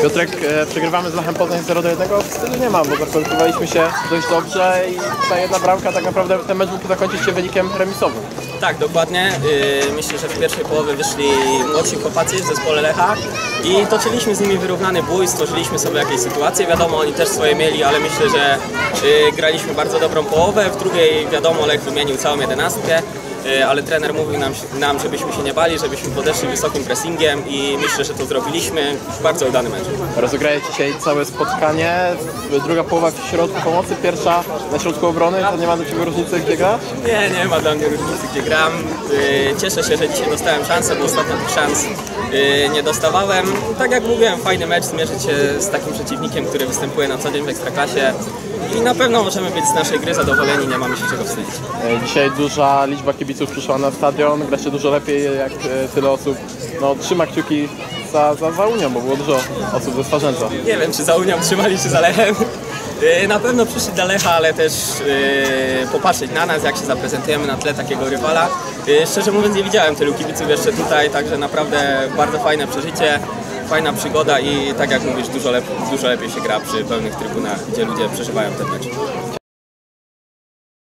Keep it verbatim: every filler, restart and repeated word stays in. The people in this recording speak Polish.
Piotrek, e, przegrywamy z Lechem Poznań zero do jednego, wtedy nie ma, bo zakwalifikowaliśmy się dość dobrze i ta jedna bramka tak naprawdę ten mecz mógł zakończyć się wynikiem remisowym. Tak, dokładnie. Yy, myślę, że w pierwszej połowie wyszli młodsi chłopacy w zespole Lecha i toczyliśmy z nimi wyrównany bój, stworzyliśmy sobie jakieś sytuacje, wiadomo, oni też swoje mieli, ale myślę, że yy, graliśmy bardzo dobrą połowę. W drugiej, wiadomo, Lech wymienił całą jedenastkę. Ale trener mówił nam, nam, żebyśmy się nie bali, żebyśmy podeszli wysokim pressingiem i myślę, że to zrobiliśmy. Bardzo udany mecz. Rozegrajecie dzisiaj całe spotkanie, druga połowa w środku pomocy, pierwsza na środku obrony, to nie ma do Ciebie różnicy, gdzie grasz? Nie, nie ma dla mnie różnicy, gdzie gram. Cieszę się, że dzisiaj dostałem szansę, bo ostatnio tych szans nie dostawałem. Tak jak mówiłem, fajny mecz, zmierzyć się z takim przeciwnikiem, który występuje na co dzień w Ekstraklasie. I na pewno możemy być z naszej gry zadowoleni, nie mamy się czego wstydzić. Dzisiaj duża liczba kibiców przyszła na stadion, gracie dużo lepiej, jak tyle osób no, trzyma kciuki za, za, za Unią, bo było dużo osób ze Swarzędza. Nie wiem, czy za Unią trzymali, czy za Lechem. Na pewno przyszli do Lecha, ale też yy, popatrzeć na nas, jak się zaprezentujemy na tle takiego rywala. Yy, szczerze mówiąc, nie widziałem tylu kibiców jeszcze tutaj, także naprawdę bardzo fajne przeżycie, fajna przygoda i tak jak mówisz, dużo, lep dużo lepiej się gra przy pełnych trybunach, gdzie ludzie przeżywają ten mecz.